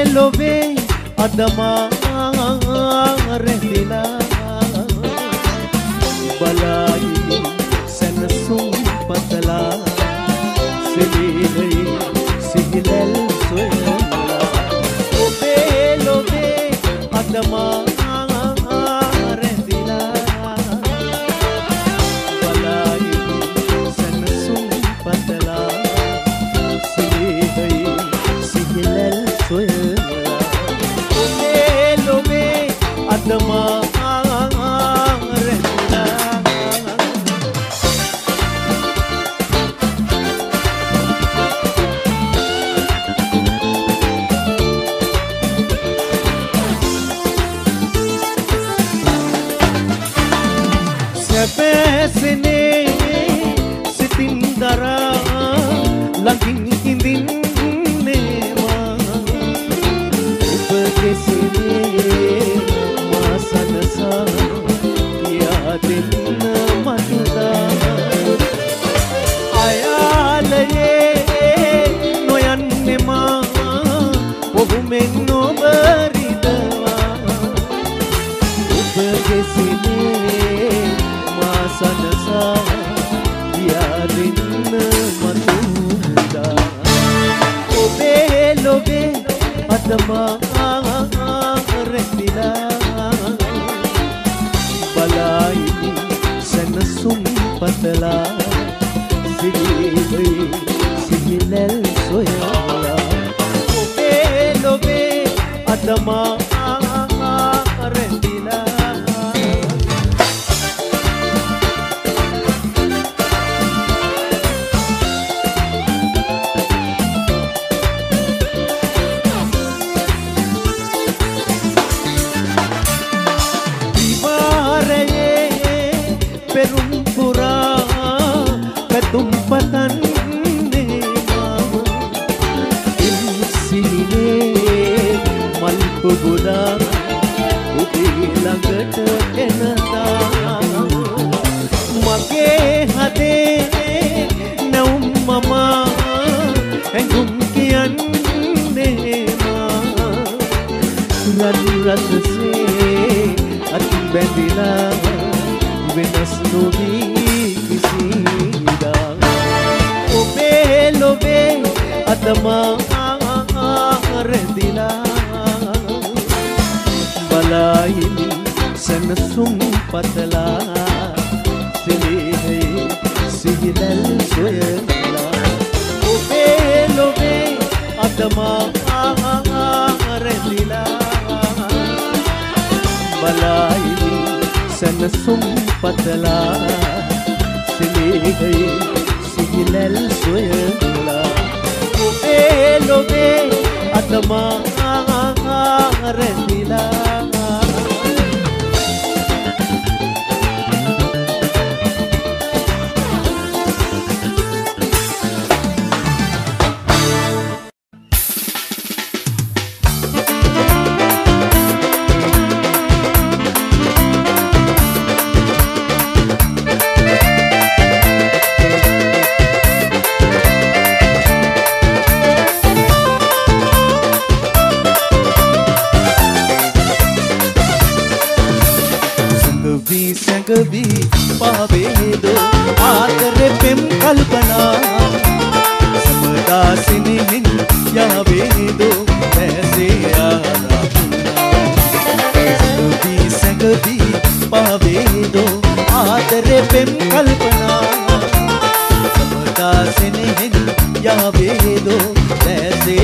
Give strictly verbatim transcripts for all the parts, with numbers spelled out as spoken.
ලොවේ අදමා රැඳිලා බලයි සැනසුම් පතලා සිලිලයි සිහිලල් සොයලා ඔබේ ලොවේ අදමා රැඳිලා බලයි සැනසුම් පතලා සිලිලයි සිහිලල් සොයලා ඔබේ ලොවේ අදමා සැපැසනේ සිතින් දරා ළඟින් ඉඳින්නේ මා ඔබ කෙසේනේ මා සනසා යාදෙන්න මතුදා අයාලයේ නොයන්නේ මා ඔහුමෙන් ඔබ රිදවා ඔබ කෙසේනේ සනසා යාදින්න මතුදා ඔබේ ලොවේ අදමා රැඳිලා බලයි සැනසුම් පතලා සිහිලයි සිහිලල් සොයලා ඔබේ ලොවේ අදමා රැඳිලා तुम पतन इसीने मल्प बुदा उबी लगट एनदा मगे हदे नौम ममा एंगुम कियन्ने मा रन रस से अति बंदिला वेनस नोवी किसी ඔබේ ලොවේ අදමා රැඳිලා බලයි සැනසුම් පතලා සිලිලයි සිහිලල් සොයලා ඔබේ ලොවේ අදමා රැඳිලා බලයි සැනසුම් පතලා සිලිලයි සිහිලල් සොයලා ඔබේ ලොවේ අදමා රැඳිලා भी पावेद आदरे पेम कल्पना समदासिनी हिन यावेदो ऐसे भी संग भी पावेदो आदरे पेम कल्पना समदासिनी हिन यावेदो ऐसे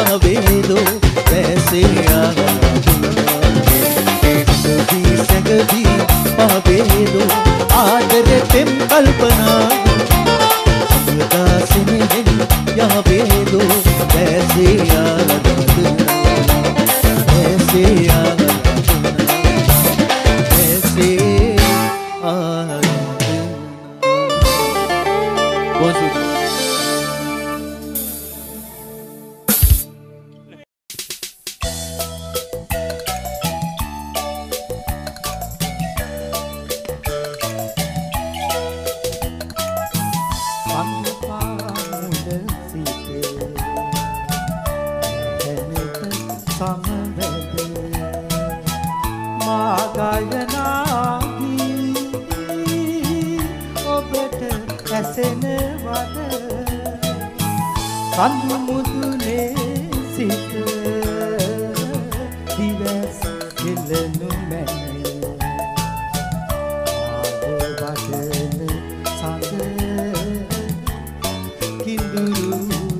යාවේදෝ දැසේ ආරාධනා සැඟවී පාවේදෝ ආදරේ පෙම් කල්පනා සුවදාසෙනෙහි යාවේදෝ දැසේ ආරාධනා දැසේ ආරාධනා දැසේ ආරාධනා Bonjour. Kandu mudune sit divas hilanu mane aadwadana sanga kinduru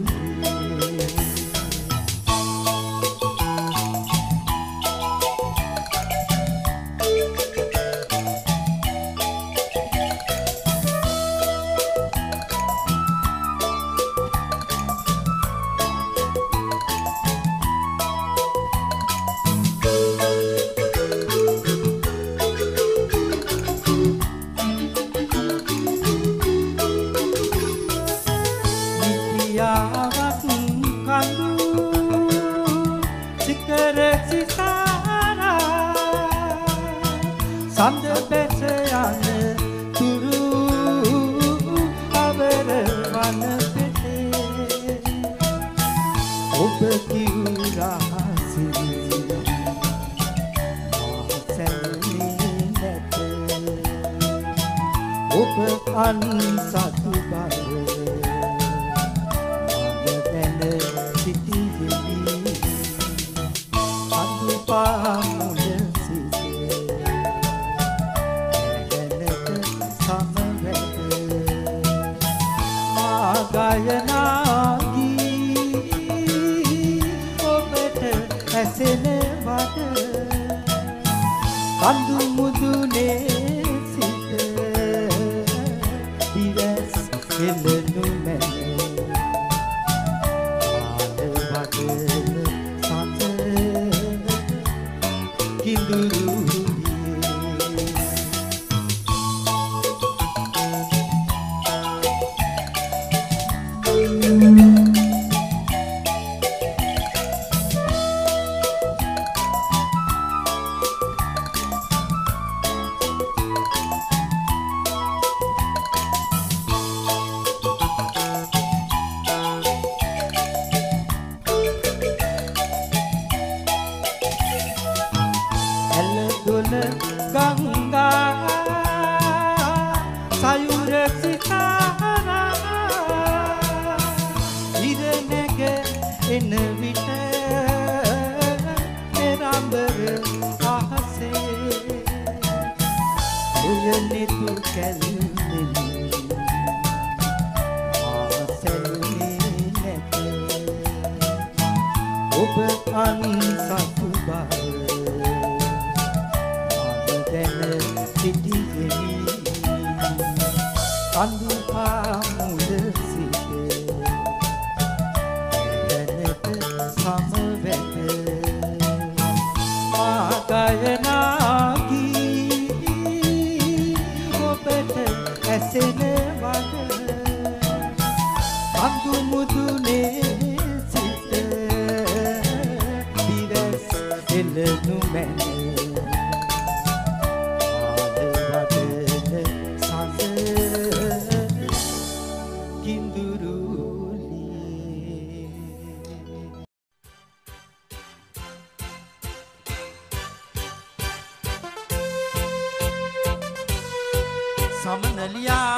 Samanaliya,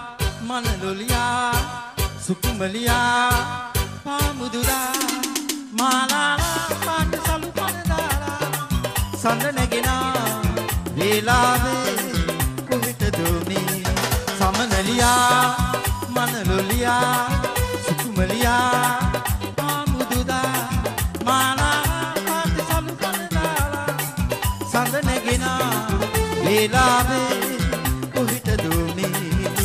Manaloliya, Sukumaliya, Pamudura, Malala, Patasalu Panadara, Sandanagina, Velave, Kumitadumi, Samanaliya, Manaloliya, Sukumaliya, Pamudura, වේලාවේ කොහෙටද මේ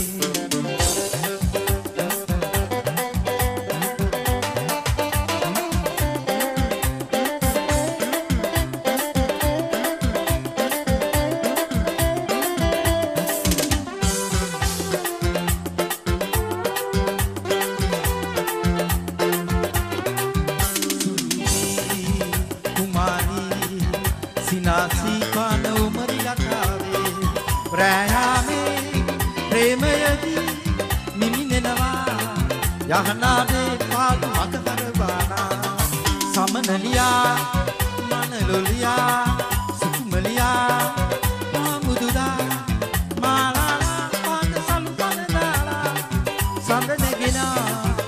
යහනාවේ පාදු මත කරබානා සමනලියා මනලොලියා සුකුමලියා පාමුදුදා මාලා පාද සලුපනදාලා සඳනගෙනා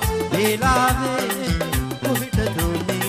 වේලාවේ කොහෙටද මේ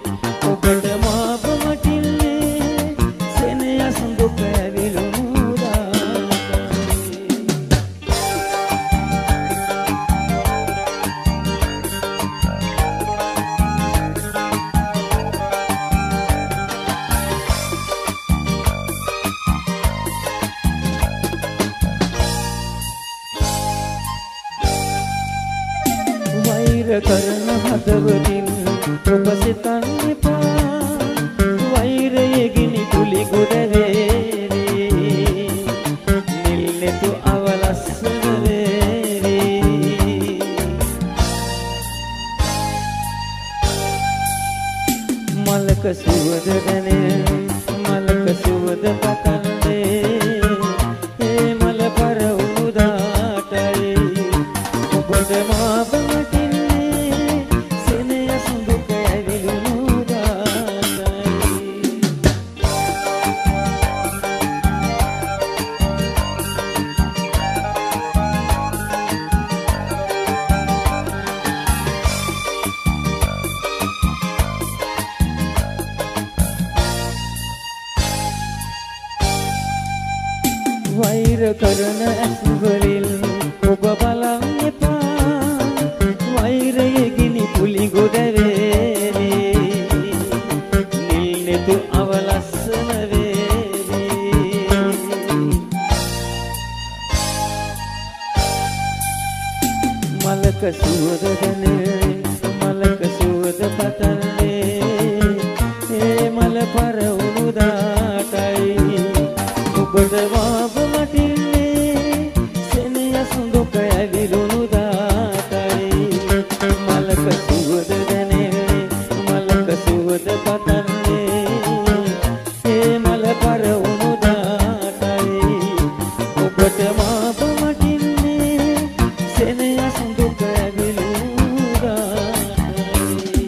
ඔබට මාප වටින්නේ සෙනෙහස දුක ඇවිලුණුදා කරන හදවතින් ඔබ සිතන්න එපා වෛරයේ ගිනි කුලි ගොඩ වේරේ නිල්ලෙතු අවලස්සන වේරේ මලක සුවඳ දැනේ මලක සුවඳ පතන්නේ ඒ මල පර උදාටයි ඔබට මාව වෛර කරන ඇස්වලින් ඔබ බලන්න එපා වෛරයේ ගිනි කුලි ගොඩ වේරේ නිල්නෙතු අවලස්සන වේරේ මලක සුවඳ දැනේ මලක සුවඳ පතන්නේ ඒ මල පර උනුදාටයි ඔබට වාව වටින්නේ සෙනෙහසුන් දුක ඇවිලුණු දාටයි මලක සුවඳ දැනෙන්නේ මලක සුවඳ පතන්නේ ඒ මල පර උණු දාටයි ඔබට වාව වටින්නේ සෙනෙහසුන් දුක ඇවිලුණු දාටයි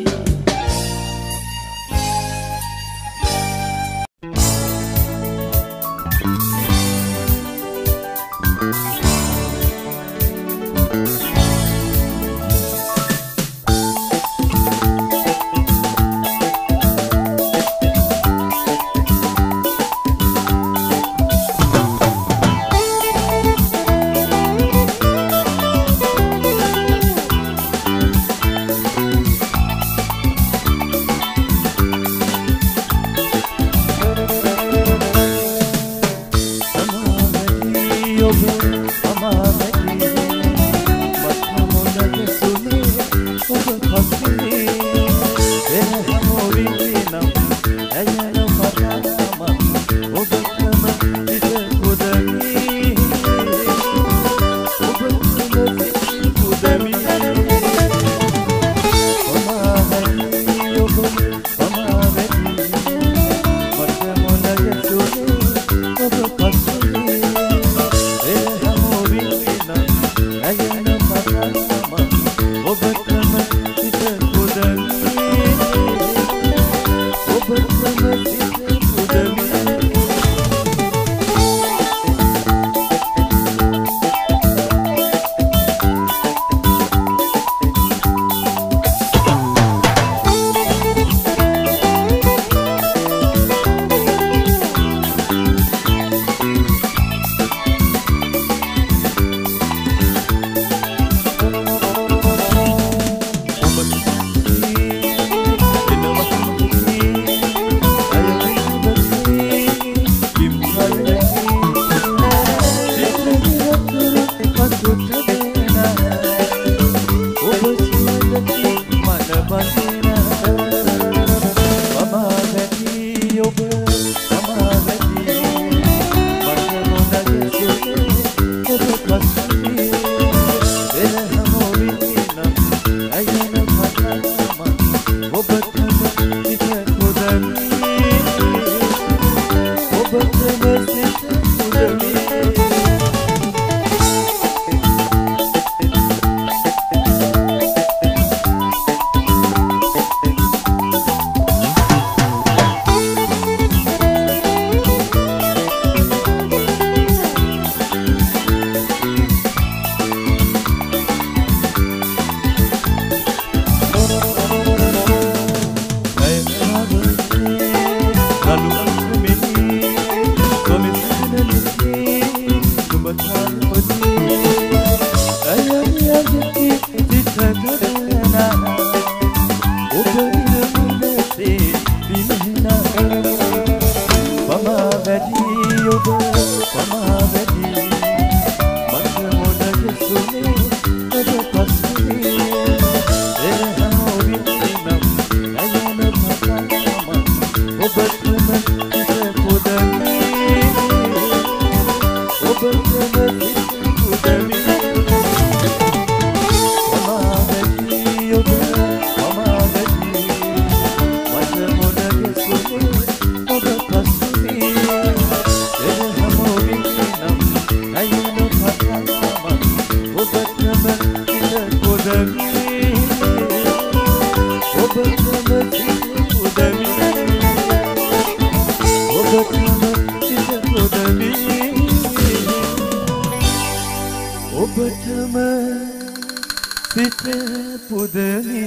ඔබටම සිත පුදමි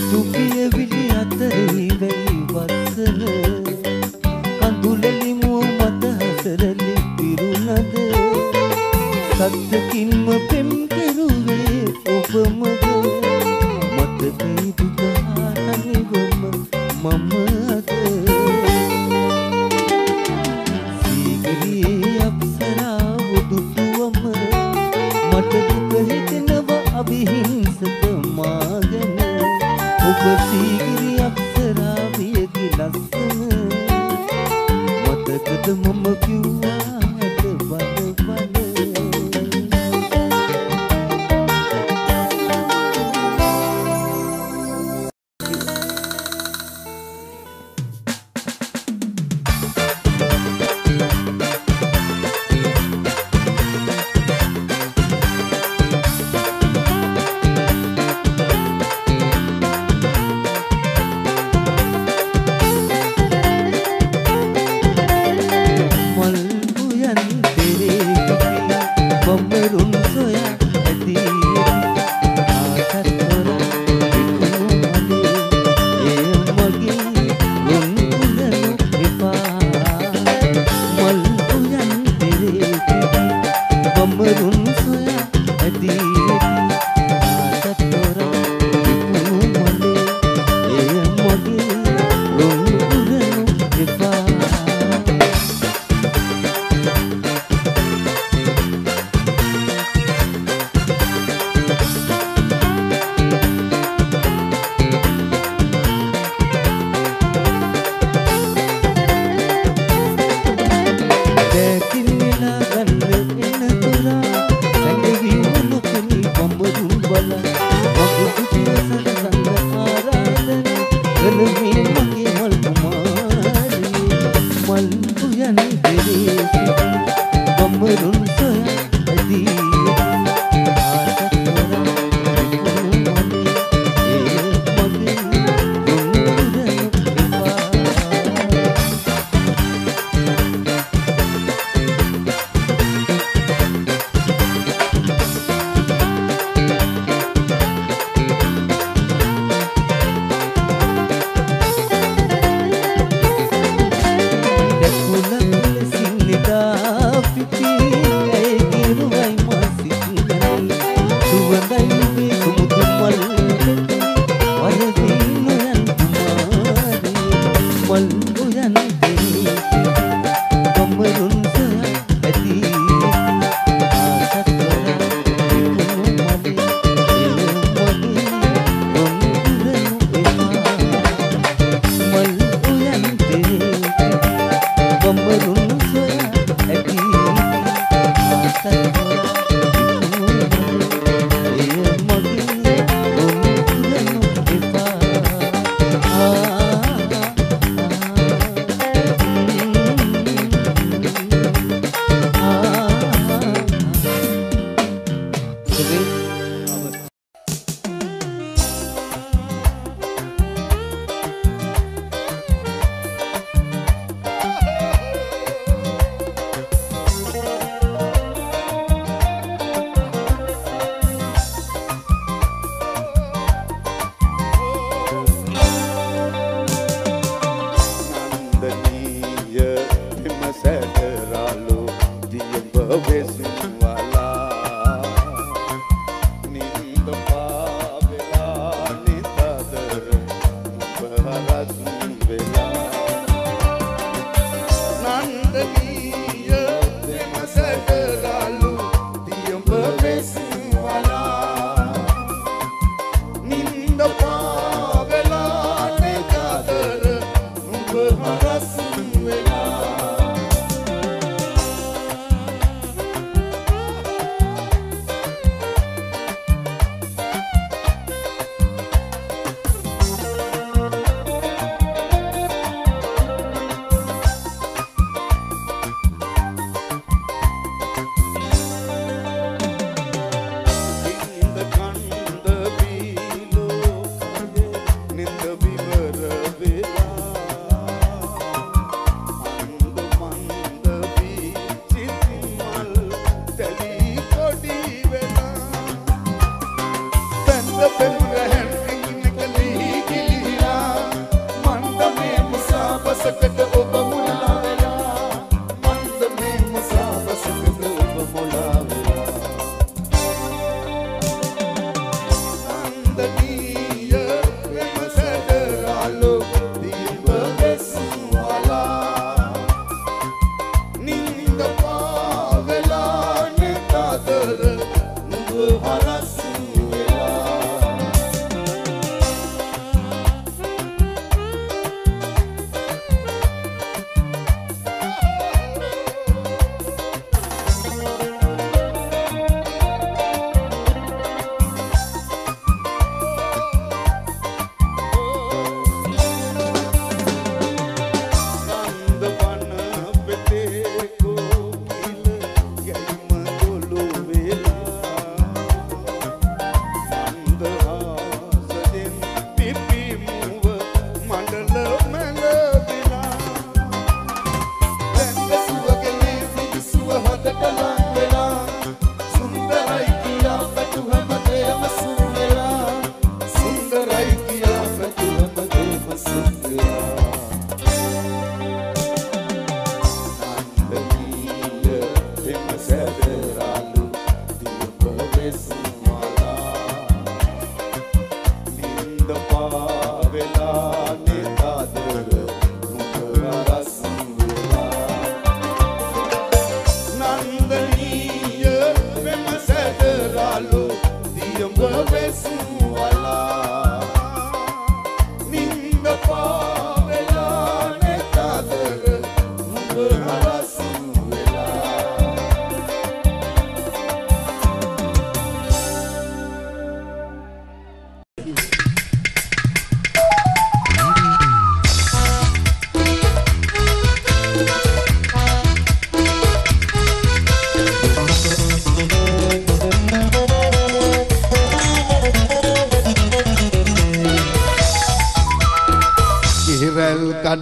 සුපිය විලි අතරෙහි වැලි වස්සන කඳුලෙලි මුව මත හසරලි පිරුණද සත්‍යකින්ම පෙම් කෙරුවේ ඔබමද මතකයි දුකා තනිවම මම අද සීගිරියේ අප්සරාව දුටුවම මට දුක හිතෙනවා අවිහිංසක මාගෙන ඔබ සීගිරි අප්සරාවියගේ ලස්සන මතකද මම කිව්වාට බල බල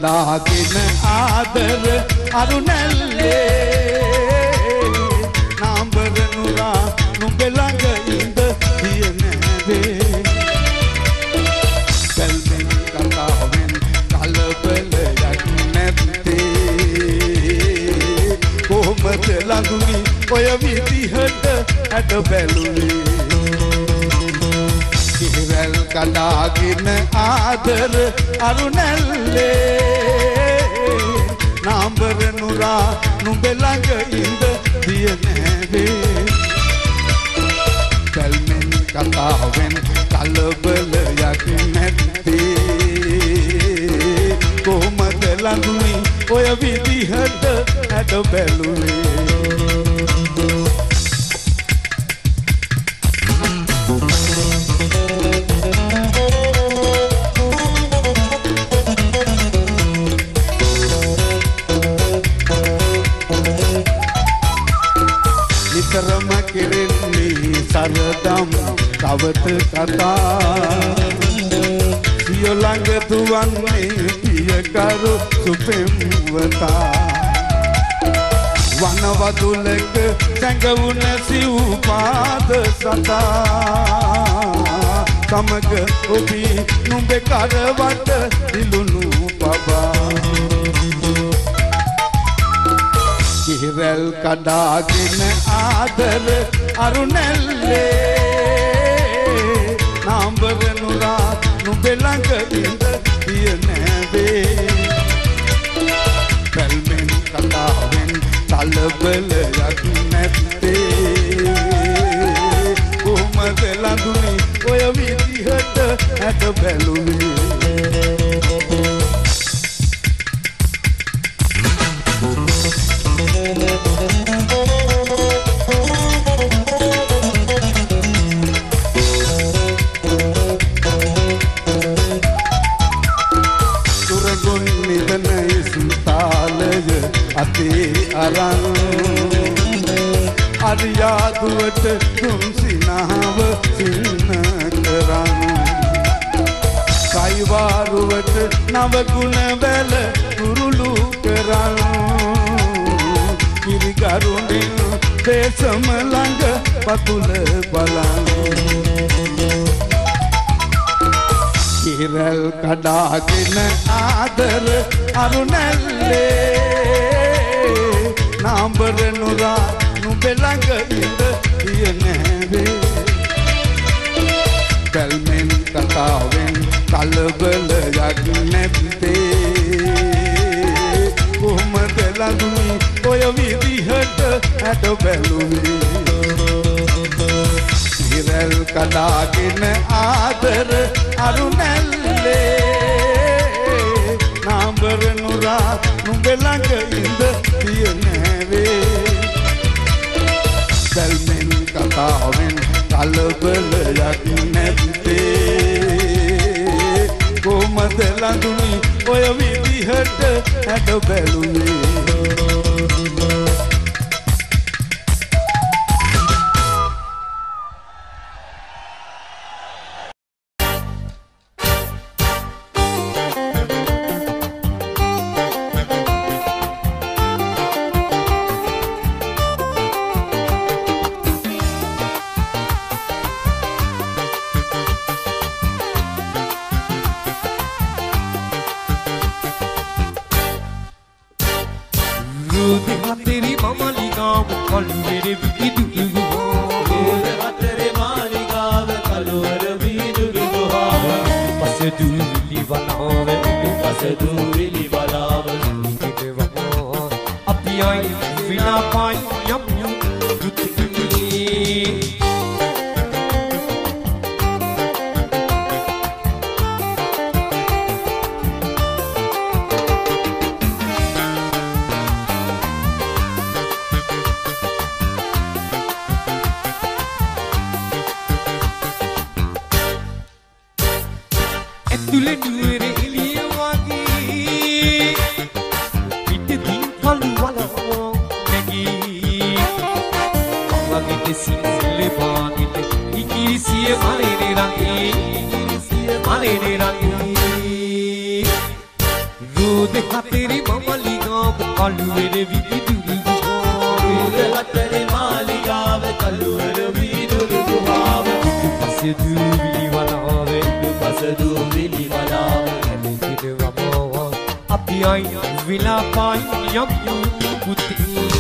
කඩාගෙන ආදර අරුණැල්ලේ නාඹර නුරා නුඹ ළඟ ඉඳ දිය නැවේ කල්පෙන් කතාවෙන් කලබලයක් නැත්තේ කොහොමද ළඟුනි ඔය විදිහට ඇට බැලුවේ කිරල් කඩාගෙන ආදර අරුණැල්ලේ නාඹර නුරා නුඹ ළඟ ඉඳ දිය නැවේ කල්මෙන් කතාවෙන් කලබලයක් නැත්තේ කොහොමද ළඟුනි ඔය විදිහට ඇට බැලුවේ නිතරම කෙරෙන්නේ සරදම් කවත කතා සිය ළඟ දුවන්නේ පියකරු සුපෙම්වතා වනවදුලක සැඟවුන සිව් පාද සතා සමග ඔබී නුඹේ කරවට දිලුණු පබා කිරල් කඩාගෙන ආදර අරුණැල්ලේ නාඹර නුරා නුඹ ළඟ ඉඳ දිය නැවේ කල්මෙන් කතාවෙන් කලබලයක් නැත්තේ කොහොමද ළඟුනි ඔය විදිහට ඇට බැලුවේ සුරගොන් නිදන ඉස්තාලය අතේ අරන් අරියාදුවට තුන් සිනාව සින්න කරන් කයිවාරුවට නව ගුණ බැල කුරුළු කරන් කිරිගරුණින් දේශම ළඟ පතුල බලන් කිරල් කඩාගෙන ආදර අරුණැල්ලේ නාඹර නුරා නුඹ ළඟ ඉඳ දිය නැවේ කල්මෙන් කතාවෙන් කලබලයක් නැත්තේ කොහොමද ළඟුනි ඔය විදිහට ඇට බැලුවේ කිරල් කඩාගෙන ආදර අරුණැල්ලේ නාඹර නුරා නුඹ ළඟ ඉඳ දිය නැවේ කල්මෙන් කතාවෙන් කලබලයක් නැත්තේ කොහොමද ළඟුනි ඔය විදිහට ඇට බැලුවේ रोद खातेरी मालिगाव कलुवेर विदुरु रोद खातेरी मालिगाव कलुवेर विदुरु गुहाव पसे दुविली वनावे पसे दुविली वनावे एलिकिन वमवा अपियाई विला पाई यम कुती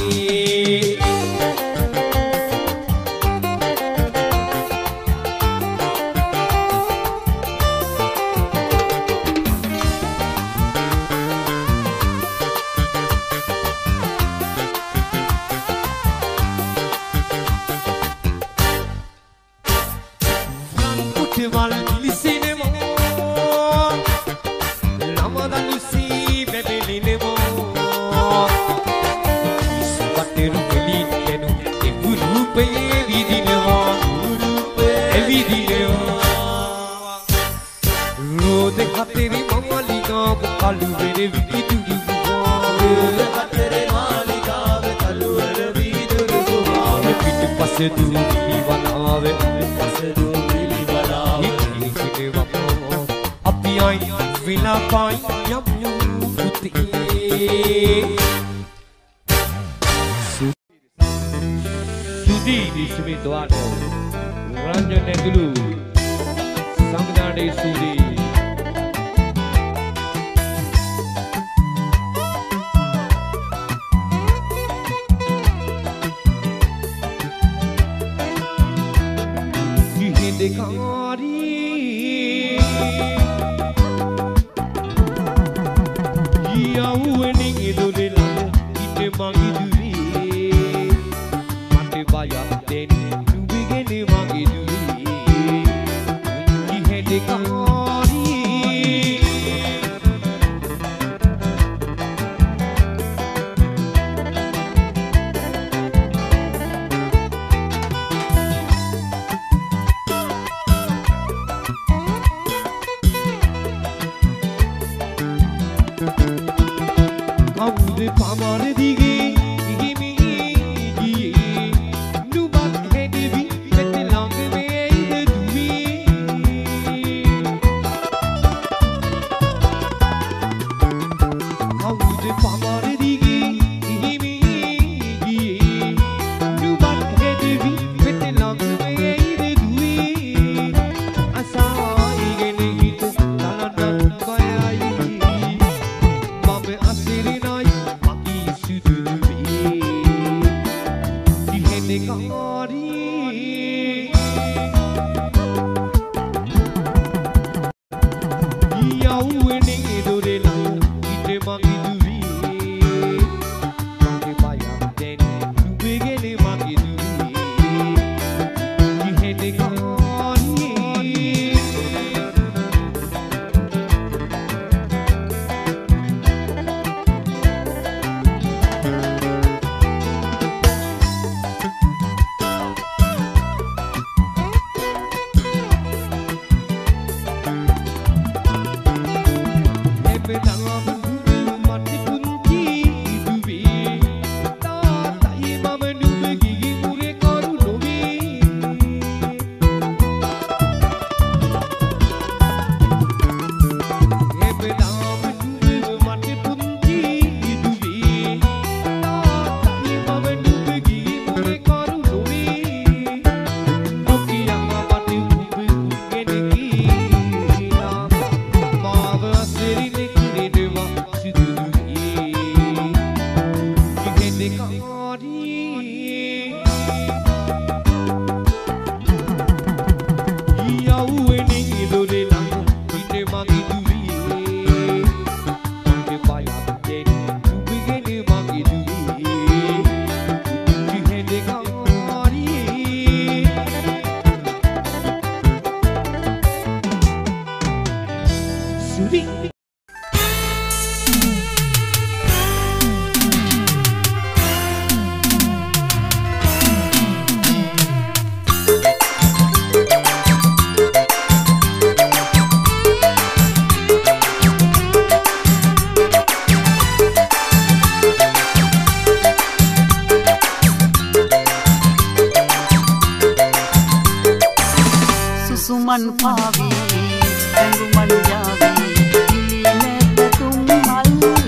suman pavi, tengu manjavi, ine petung mal.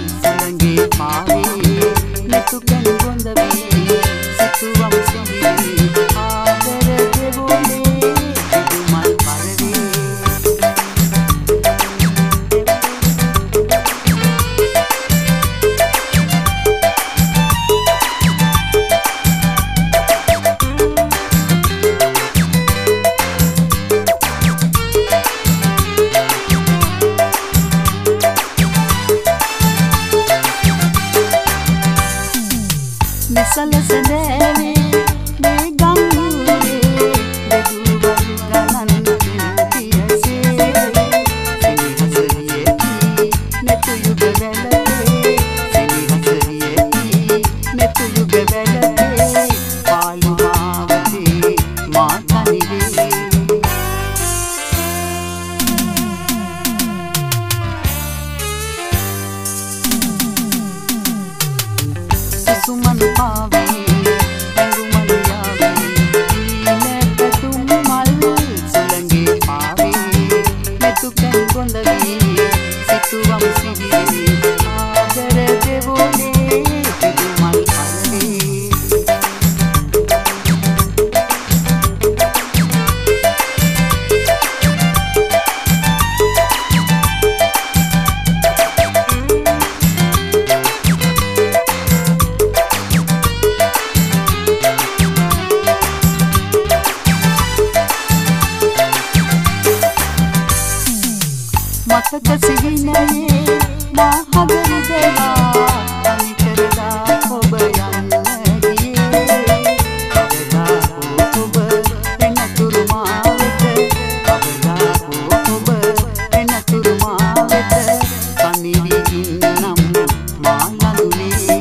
මතක සිහිනයේ මා හදරු දෙලා තනි කරලා ඔබ යන්න ගියේ කවදා ඔබ එනතුරු මා වෙත කවදා ඔබ එනතුරු මා වෙත තනි වී ඉන්නම් මා ලඳුනේ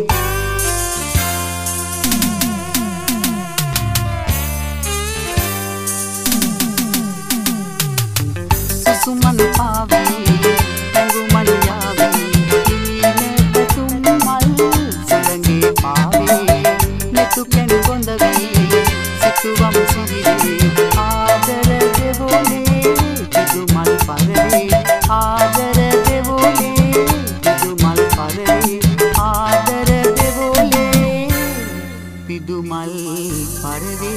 සුමන පාවේ තංගුමල් යාවේ ඉලෙක තුම්මල් සුළඟේ පාවේ මෙතු කෙන් කොඳ වේ සිතුවම් සිහිනේ ආදර දෙවෝනේ පිදුමල් පරවේ ආදර දෙවෝනේ පිදුමල් පරවේ ආදර දෙවෝනේ පිදුමල් පරවේ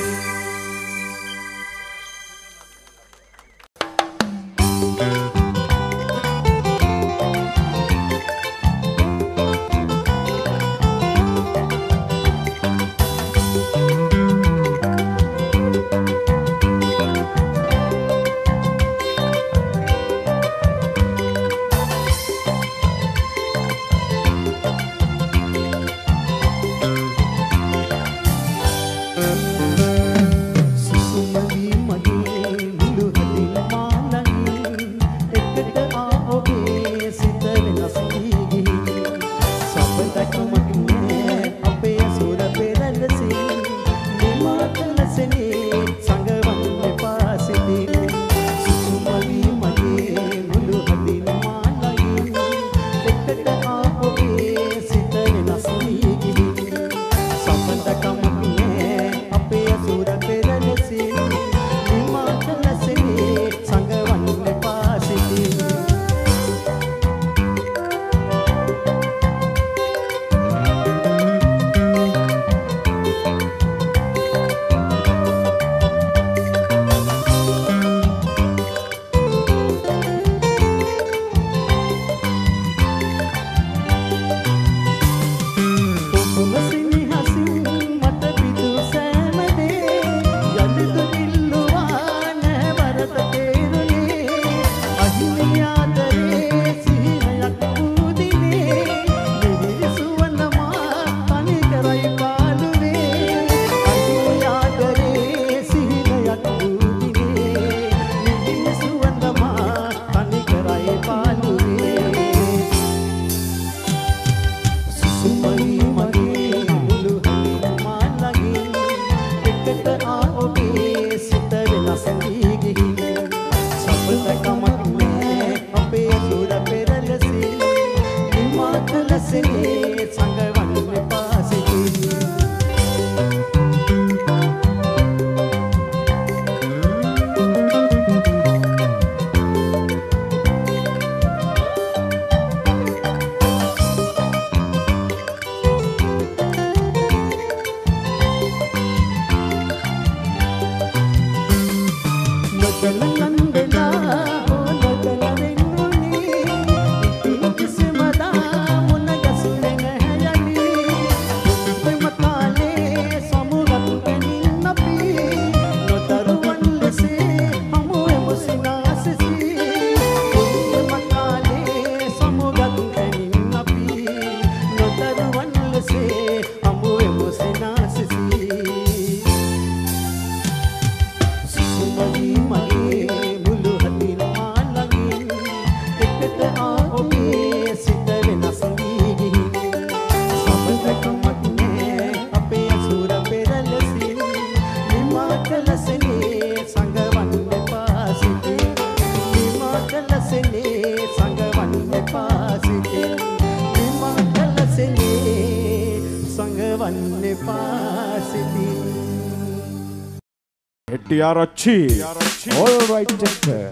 Tiarachi. All right, take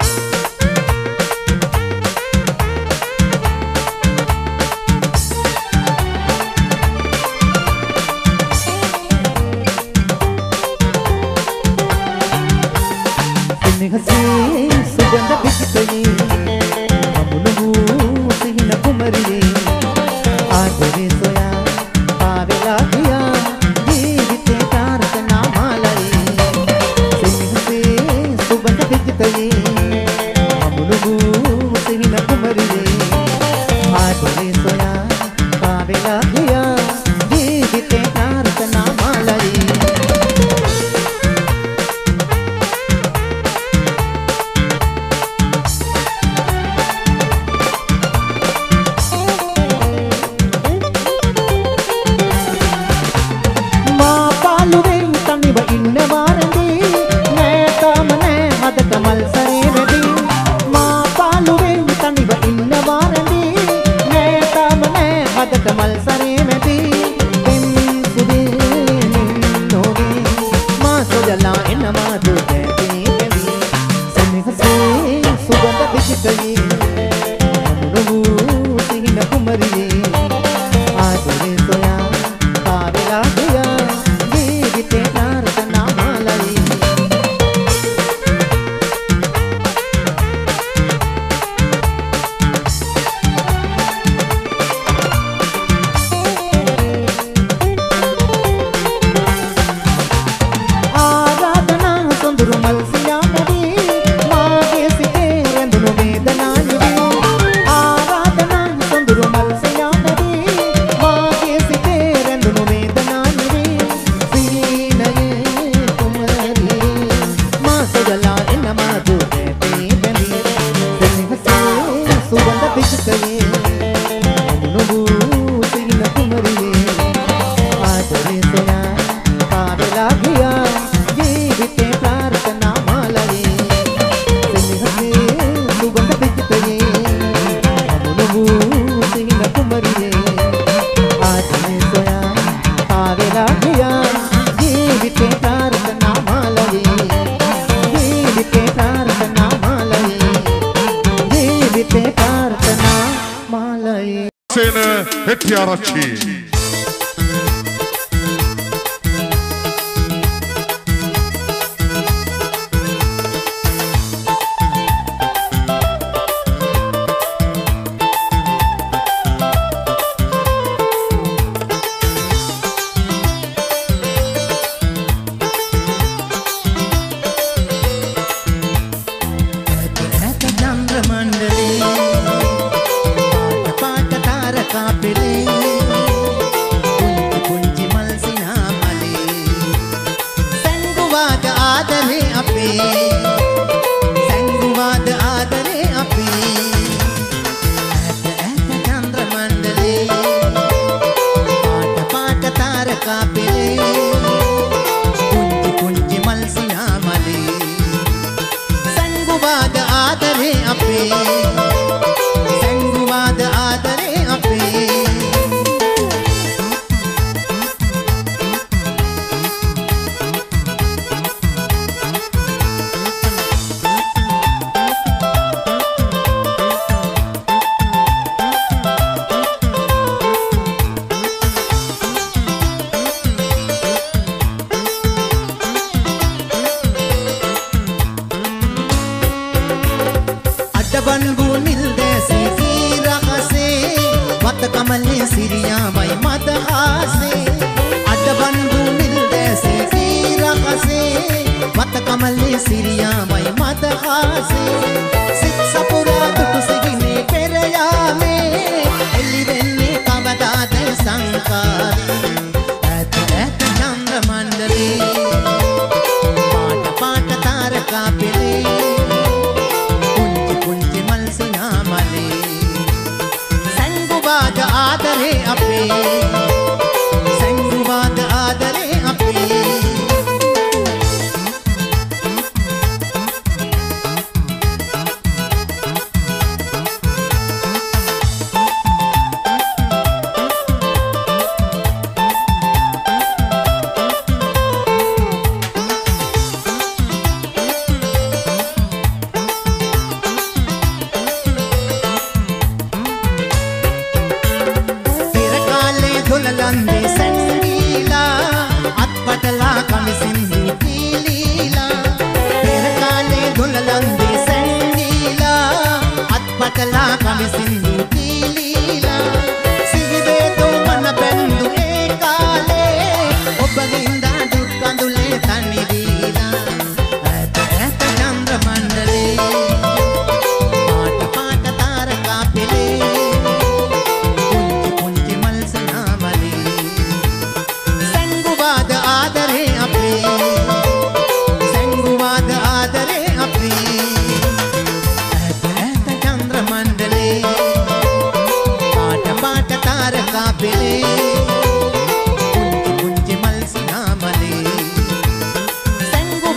වාරඳි නෑ තාම නෑ හදට මල් සරේ වැඩි මා පාළුවේ තනිව ඉන්න වාරඳි නෑ තාම නෑ හදට මල් සරේ වැඩි එම් සුදේ නින්නෝගේ මා සොයලා එනවා දුකේ දෙවි සෙනෙහසේ සුගඳ පිසිතයි අමුණු සිහින කුමරියේ ආදරේ සොයා පාවෙලා ගියා ජීවිතේ නාරකනා මාලයි ආරාධනා සොඳුරු මල් සියාමෙවි මාගේ සිතේ රැඳුණු වේදනා නිවි ආරාධනා සොඳුරු මල් සියාමෙවි මාගේ සිතේ රැඳුණු වේදනා නිවි සීනයේ කුමරියේ මා සොයලා එනවා දුකේ බැඳි සෙනෙහසේ සුගඳ පිසිතයේ අමුණු සිහින කුමරියේ ආදරේ සොයා පාවෙලා ගියා ජීවිතේ ප්‍රාර්ථනා මාලයේ සෙනෙහසේ සුගඳ පිසිතයේ අමුණු සිහින කුමරියේ ආදරේ සොයා පාවෙලා ගියා ජීවිතේ ප්‍රාර්ථනා මාලයේ ජීවිතේ ප්‍රාර්ථනා මාලයේ ජීවිතේ ප්‍රාර්ථනා මාලයේ සේන හෙට්ටිආරච්චි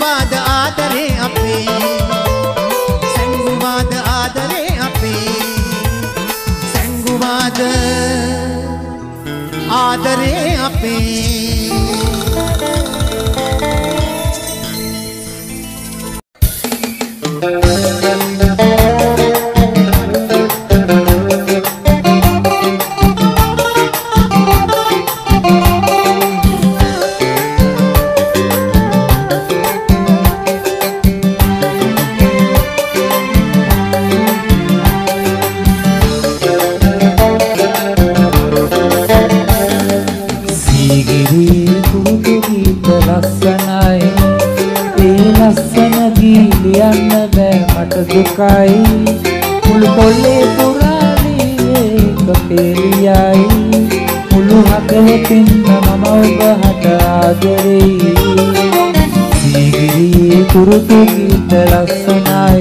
සැඟුවාද ආදරේ අපේ සැඟුවාද ආදරේ අපේ සැඟුවාද ආදරේ අපේ දුකයි මුළු පොළේ පුරාලී ඒක පෙළියයි මුළු හදවතින්ම මම ඔබ හට ආදරෙයි සීගිරියේ කුරුතු ගීත ලස්සනයි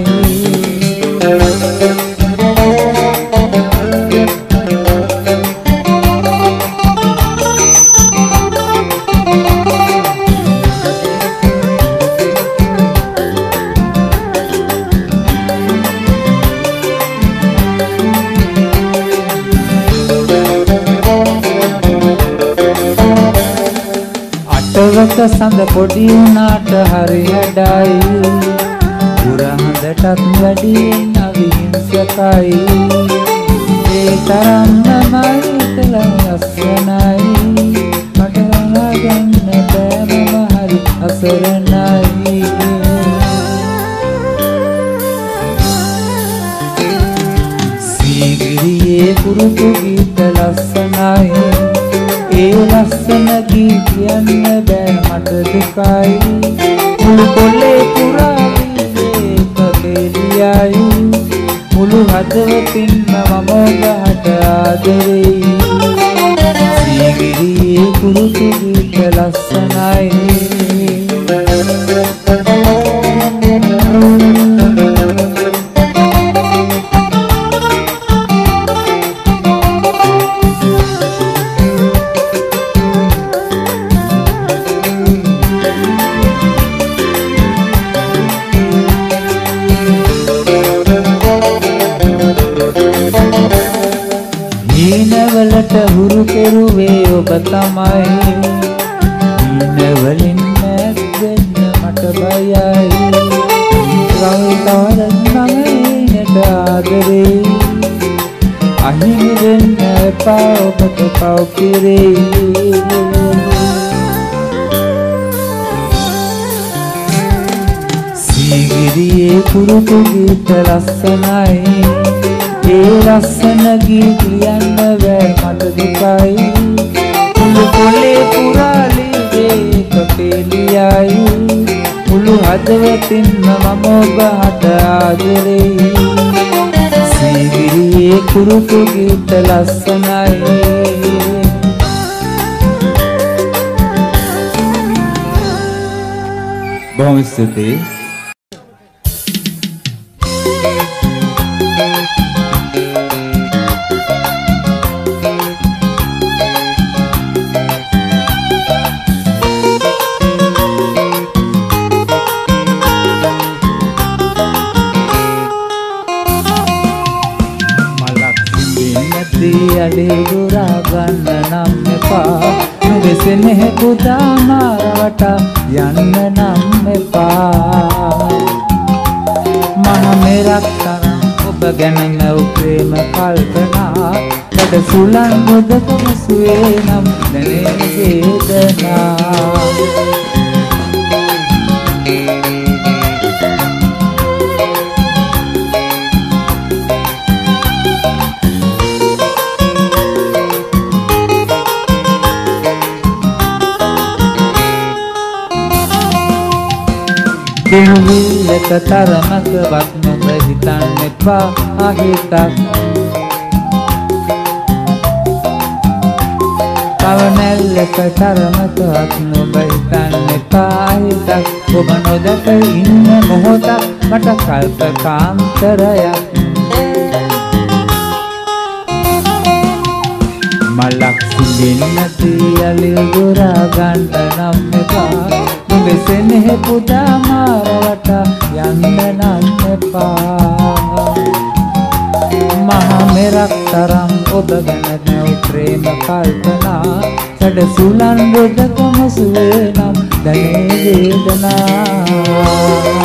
අටවක සඳ පොඩි වුණාට හරි හැඩයි පුරහඳටත් වැඩි අවිහිංසකයි ඒ තරම්මයි තලම් ලස්සනයි මට රඟන්න බෑ මම හරි අසරණයි සීගිරියේ කුරුතු ගීත ලස්සනයි ඒ ලස්සන ගී කියන්න බෑ මට දුකයි මුළු පොළේ පුරාලී ඒක පෙළියයි මුළු හදවතින්ම මම ඔබට ආදරෙයි සීගිරියේ කුරුතු ගීත ලස්සනයි හීනවලට හුරු කෙරුවේ ඔබ තමයි හීනවලින් මැස් වෙන්න මට බයයි රවුතාරන්නමේනට ආදරේ අහිමි වෙන්න එපා ඔබට පව් කෙරේ සීගිරියේ කුරුතු ගීත ලස්සනයි ඒ ලස්සන ගී කියන්න බෑ මට දුකයි මුළු පොළේ පුරාලී ඒක පෙළියයි මුළු හදවතින්ම මම ඔබ හට ආදරෙයි සීගිරියේ කුරුතු ගීත ලස්සනයි බොහොම ස්තුතියි අලේ දුරා ගන්න නම් එපා නුවසෙනෙහ පුතා මාරවට යන්න නම් එපා මන මෙරක් තරම් ඔබ ගැන මැව් ප්‍රේම කල්පනා වැඩ සුලන් ගොඩක මුසුවේ නම් දැනේ වේදනා දිනුවිල්ලක තරමක වත් නොබ හිතන්න එපා අහිතක් පවනැල්ලක තරමක වත් නොබ හිතන්න එපා අහිතක් ඔබ නොදක ඉන්න මොහොතක් මට කල්ප කාන්තරයක් මලක් සිඳින්න තියලි දුරා ගන්න නම් එපා ඔබේ සෙනෙහ පුදා මාරවට යන්න නම් එපා මහා මෙරක් තරම් ඔබ ගැන නැව් ප්‍රේම කල්පනා සැඩ සුලන් රොදකම සුවේ නම් දැනේ වේදනා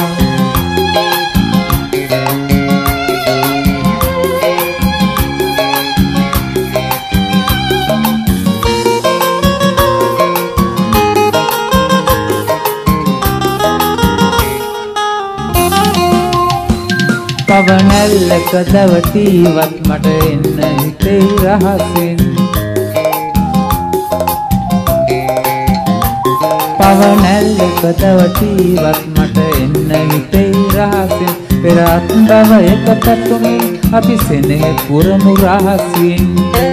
පවනැල්ලක දවටීවත් මට එන්න හිතේ රහසින් පවනැල්ලක දවටීවත් මට එන්න හිතේ රහසින් පෙරත් බව එක පැතුමින් අපි සෙනෙහ පුරමු රහසින්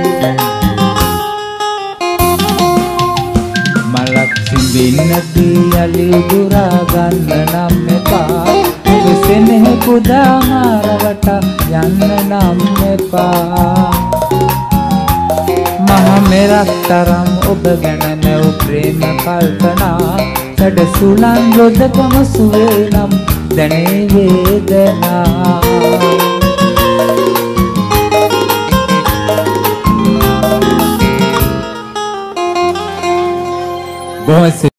මලක් සිඹින්නදී යලි දුරා ගන්න නම් එපා සෙනෙහ පුදා මාරවට යන්න නම් එපා මහා මෙරක් තරම් ඔබ ගැන නැව් ප්‍රේම කල්පනා සැඩ සුලන් රොදකම සුවේ නම් දැනේ වේදනා බොහොම